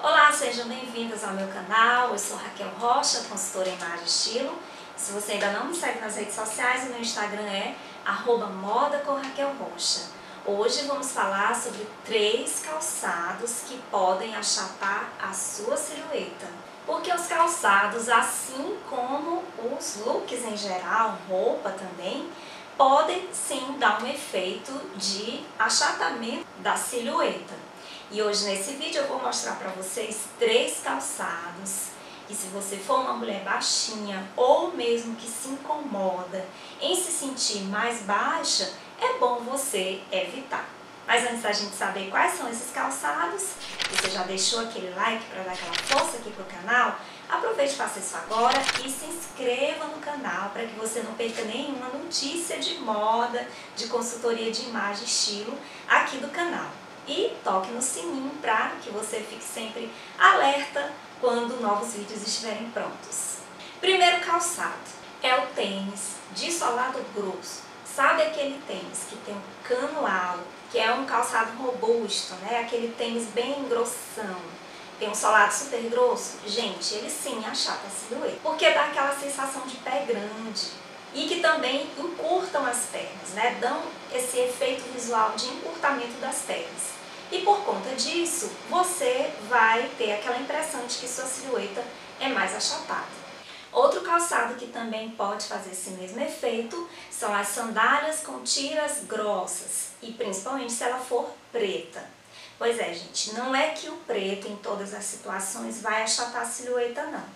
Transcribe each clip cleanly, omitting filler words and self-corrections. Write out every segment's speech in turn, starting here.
Olá, sejam bem-vindas ao meu canal. Eu sou Raquel Rocha, consultora em imagem e estilo. Se você ainda não me segue nas redes sociais, o meu Instagram é @moda_com_raquelrocha. Hoje vamos falar sobre 3 calçados que podem achatar a sua silhueta. Porque os calçados, assim como os looks em geral, roupa também, podem sim dar um efeito de achatamento da silhueta. E hoje nesse vídeo eu vou mostrar para vocês 3 calçados que, se você for uma mulher baixinha ou mesmo que se incomoda em se sentir mais baixa, é bom você evitar. Mas antes da gente saber quais são esses calçados, você já deixou aquele like para dar aquela força aqui pro canal? Aproveite e faça isso agora e se inscreva no canal para que você não perca nenhuma notícia de moda, de consultoria de imagem e estilo aqui do canal. E toque no sininho para que você fique sempre alerta quando novos vídeos estiverem prontos. Primeiro calçado é o tênis de solado grosso. Sabe aquele tênis que tem um cano alto, que é um calçado robusto, né? Aquele tênis bem grossão, tem um solado super grosso? Gente, ele sim achata a silhueta, porque dá aquela sensação de pé grande e que também encurtam as pernas, né? Dão esse efeito visual de encurtamento das pernas. E por conta disso, você vai ter aquela impressão de que sua silhueta é mais achatada. Outro calçado que também pode fazer esse mesmo efeito são as sandálias com tiras grossas, e principalmente se ela for preta. Pois é, gente, não é que o preto em todas as situações vai achatar a silhueta, não.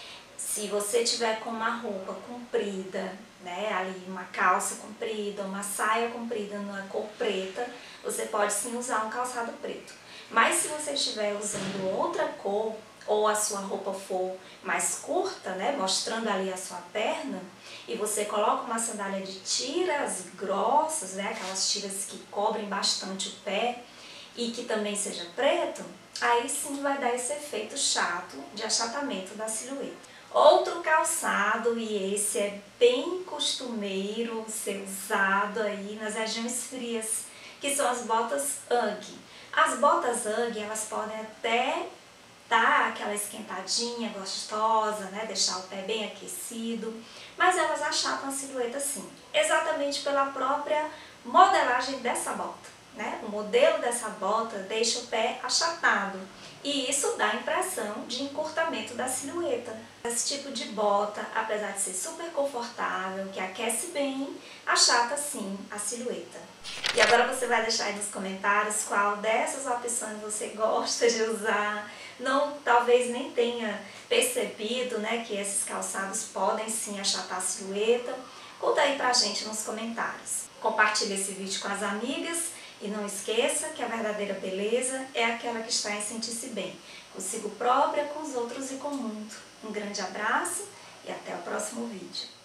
Se você tiver com uma roupa comprida, né, ali uma calça comprida, uma saia comprida na cor preta, você pode sim usar um calçado preto. Mas se você estiver usando outra cor, ou a sua roupa for mais curta, né, mostrando ali a sua perna, e você coloca uma sandália de tiras grossas, né, aquelas tiras que cobrem bastante o pé, e que também seja preto, aí sim vai dar esse efeito chato de achatamento da silhueta. Outro calçado, e esse é bem costumeiro ser usado aí nas regiões frias, que são as botas Ugg. As botas Ugg, elas podem até dar aquela esquentadinha gostosa, né, deixar o pé bem aquecido, mas elas achatam a silhueta sim, exatamente pela própria modelagem dessa bota. Né? O modelo dessa bota deixa o pé achatado e isso dá a impressão de encurtamento da silhueta. Esse tipo de bota, apesar de ser super confortável, que aquece bem, achata sim a silhueta. E agora você vai deixar aí nos comentários qual dessas opções você gosta de usar. Não, talvez nem tenha percebido, né, que esses calçados podem sim achatar a silhueta. Conta aí pra gente nos comentários. Compartilhe esse vídeo com as amigas. E não esqueça que a verdadeira beleza é aquela que está em sentir-se bem, consigo própria, com os outros e com o mundo. Um grande abraço e até o próximo vídeo.